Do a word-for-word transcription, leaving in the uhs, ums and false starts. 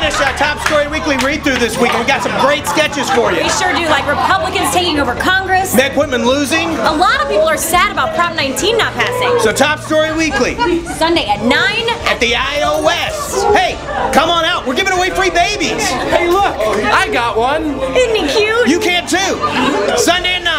finish our Top Story Weekly read-through this week, and we got some great sketches for you. We sure do, like Republicans taking over Congress. Meg Whitman losing. A lot of people are sad about Prop nineteen not passing. So Top Story Weekly. Sunday at nine. At the I O S. Hey, come on out. We're giving away free babies. Hey, look, I got one. Isn't he cute? You can too. Sunday at nine.